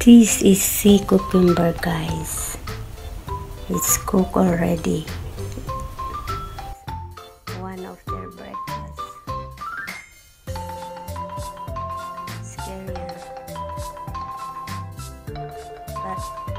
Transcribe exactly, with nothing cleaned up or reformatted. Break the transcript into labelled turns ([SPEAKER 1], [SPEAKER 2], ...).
[SPEAKER 1] This is sea cucumber, guys. It's cooked already. One of their breakfast. Scary, huh? But